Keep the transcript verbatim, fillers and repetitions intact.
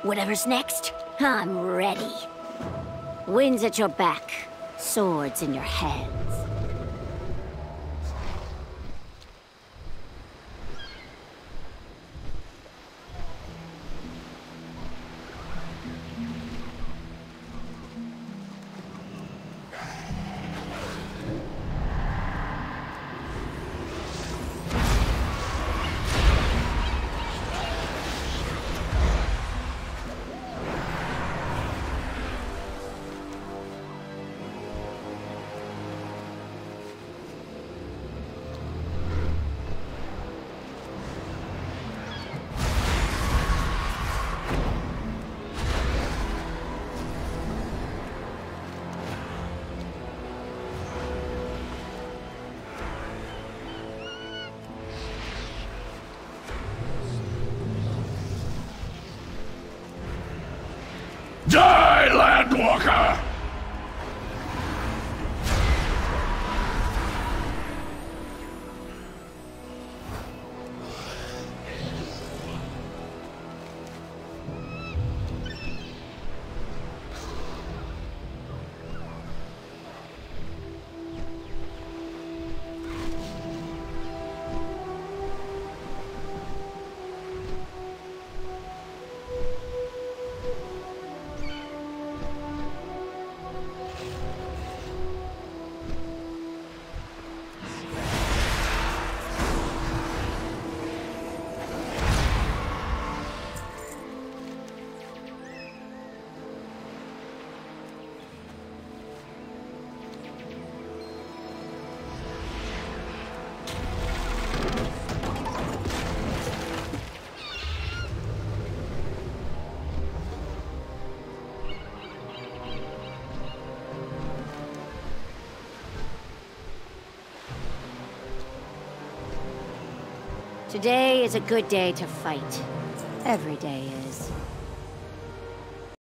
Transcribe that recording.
Whatever's next, I'm ready. Winds at your back, swords in your hands. Die, Landwalker! Today is a good day to fight. Every day is.